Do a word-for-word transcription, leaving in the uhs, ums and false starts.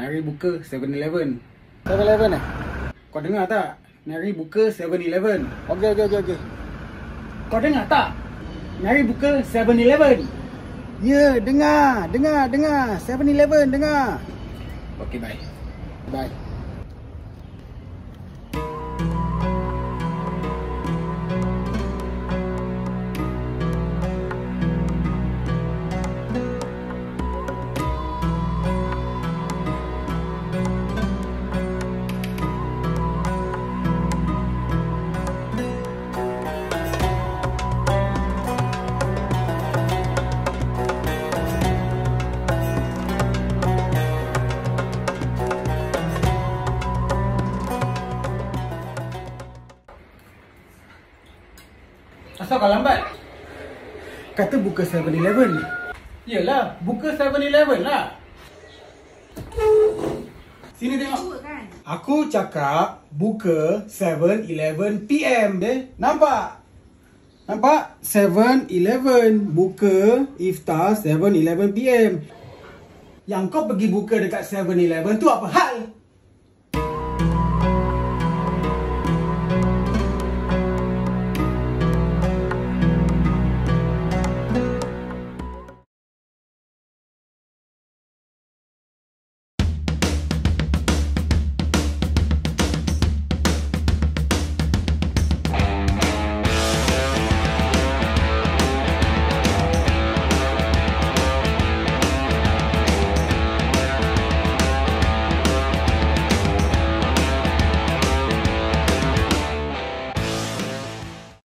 Nyari buka seven eleven. seven eleven eh? Kau dengar tak? Nyari buka seven eleven. Okey, okey, okey, okey. Kau dengar tak? Nyari buka seven eleven. Ya, yeah, dengar, dengar, dengar. seven eleven, dengar. Okey, bye. Bye. Asal kau lambat? Kata buka seven eleven. Yelah, buka seven eleven lah. Sini tengok. Aku cakap buka seven eleven P M. Eh, nampak? Nampak? seven eleven. Buka iftar seven eleven P M. Yang kau pergi buka dekat seven eleven tu apa hal?